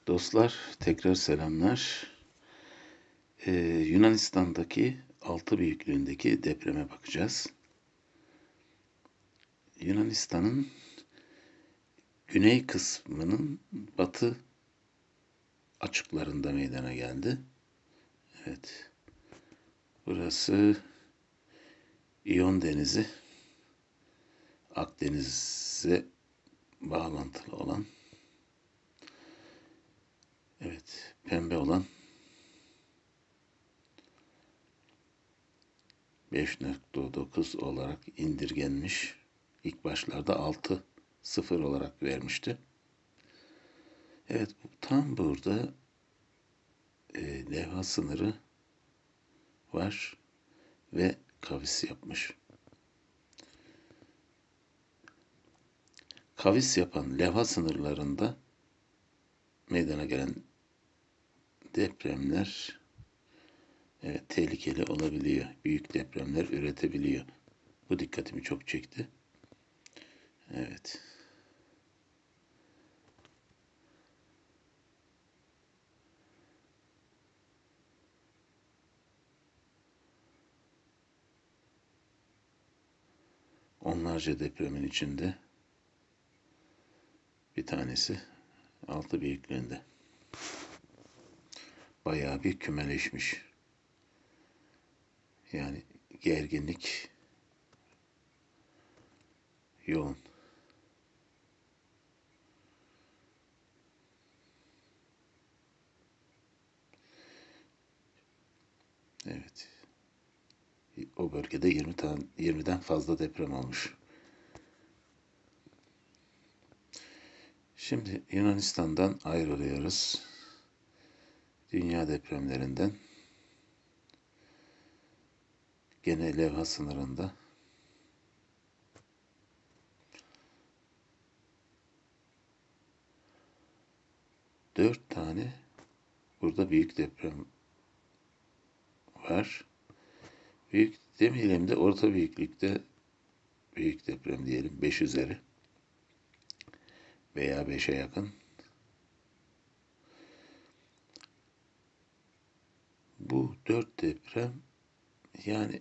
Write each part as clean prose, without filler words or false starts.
Dostlar, tekrar selamlar. Yunanistan'daki 6 büyüklüğündeki depreme bakacağız. Yunanistan'ın güney kısmının batı açıklarında meydana geldi. Evet, burası İyon Denizi, Akdeniz'e bağlantılı olan, evet, pembe olan 5.9 olarak indirgenmiş. İlk başlarda 6.0 olarak vermişti. Evet, tam burada levha sınırı var ve kavis yapmış. Kavis yapan levha sınırlarında meydana gelen depremler tehlikeli olabiliyor. Büyük depremler üretebiliyor. Bu dikkatimi çok çekti. Evet. Onlarca depremin içinde bir tanesi 6 büyüklüğünde. Bayağı bir kümeleşmiş. Yani gerginlik yoğun. Evet. O bölgede 20'den fazla deprem olmuş. Şimdi Yunanistan'dan ayrılıyoruz. Dünya depremlerinden gene levha sınırında 4 tane burada büyük deprem var. Büyük demeyelim de orta büyüklükte büyük deprem diyelim. 5 üzeri veya 5'e yakın. Bu 4 deprem yani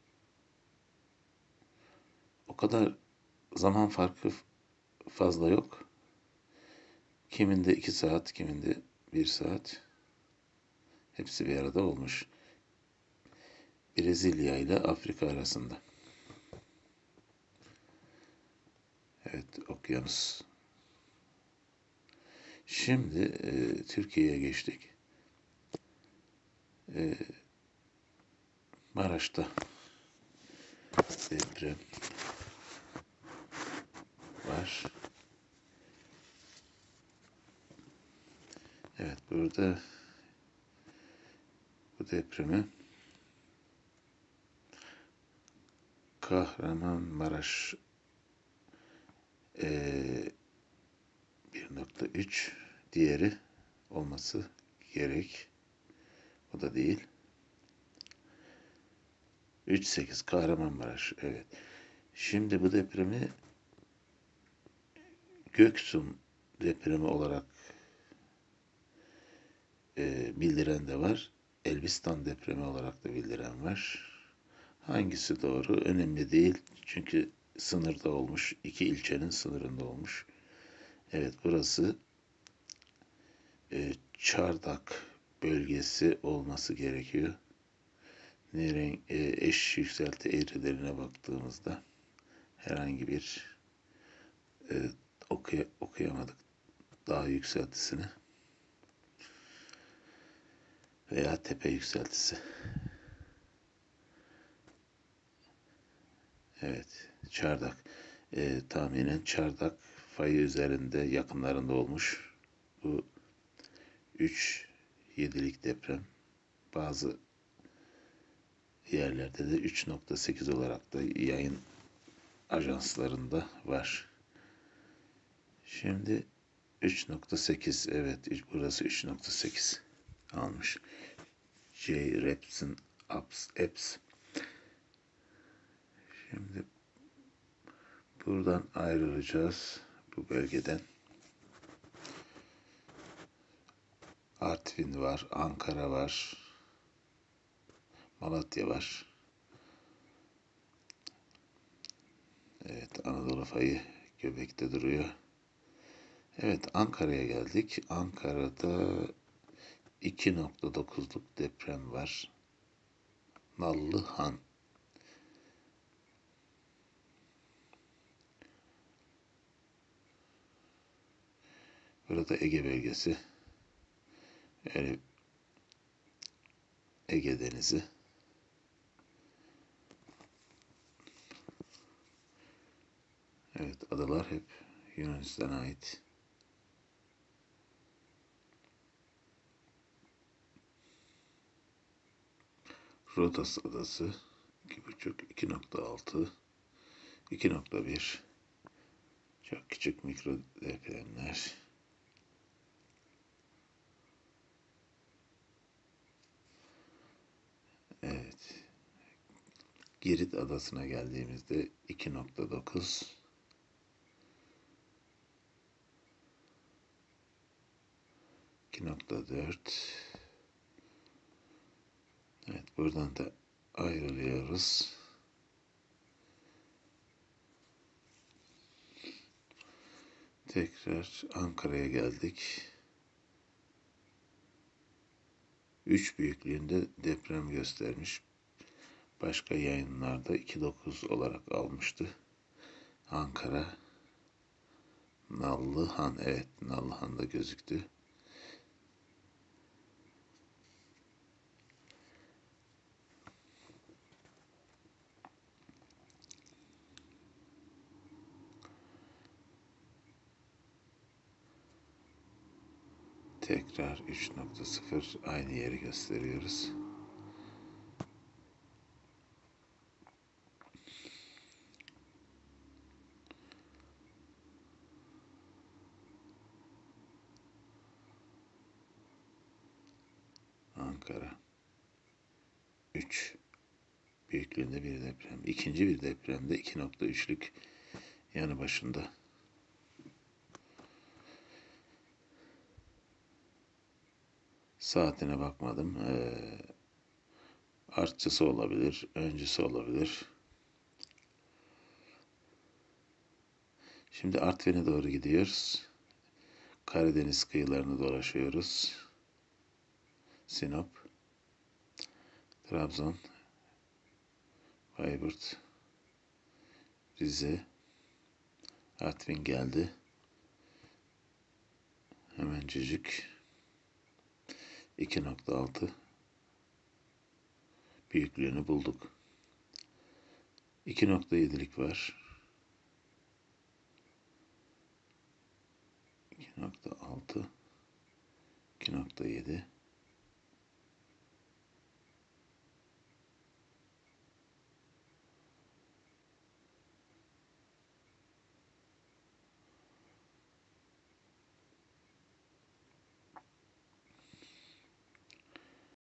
o kadar zaman farkı fazla yok. Kiminde 2 saat, kiminde 1 saat. Hepsi bir arada olmuş. Brezilya ile Afrika arasında. Evet, okyanus. Şimdi Türkiye'ye geçtik. Maraş'ta deprem var. Evet, burada bu depremi Kahramanmaraş 1.3, diğeri olması gerek. O da değil. 3.8 Kahramanmaraş. Evet. Şimdi bu depremi Göksun depremi olarak bildiren de var. Elbistan depremi olarak da bildiren var. Hangisi doğru? Önemli değil. Çünkü sınırda olmuş. 2 ilçenin sınırında olmuş. Evet, burası Çardak bölgesi olması gerekiyor. Eş yükselti eğrilerine baktığımızda herhangi bir okuyamadık dağ yükseltisini veya tepe yükseltisi. Evet, Çardak. Tahminen Çardak fayı üzerinde yakınlarında olmuş. Bu 3.7'lik deprem. Bazı yerlerde de 3.8 olarak da yayın ajanslarında var. Şimdi 3.8, evet, burası 3.8 almış. J-Reps'in apps. Şimdi buradan ayrılacağız, bu bölgeden. Artvin var, Ankara var, Malatya var. Evet, Anadolu fayı göbekte duruyor. Evet, Ankara'ya geldik. Ankara'da 2.9'luk deprem var. Nallıhan. Burada Ege bölgesi. Yani Ege Denizi. Evet, adalar hep Yunanistan'a ait. Rodos adası 2,5, 2.6, 2.1. Çok küçük mikro depremler. Evet. Girit adasına geldiğimizde 2.9, 2.4. Evet, buradan da ayrılıyoruz. Tekrar Ankara'ya geldik. 3 büyüklüğünde deprem göstermiş. Başka yayınlarda 2.9 olarak almıştı. Ankara, Nallıhan, evet Nallıhan'da gözüktü. Tekrar 3.0 aynı yeri gösteriyoruz. Ankara 3 büyüklüğünde bir deprem. İkinci bir depremde 2.3'lük yanı başında. Saatine bakmadım. Artçısı olabilir, öncüsü olabilir. Şimdi Artvin'e doğru gidiyoruz. Karadeniz kıyılarını dolaşıyoruz. Sinop, Trabzon, Bayburt, Rize, Artvin geldi. Hemencecik 2.6 büyüklüğünü bulduk. 2.7'lik var. 2.6, 2.7.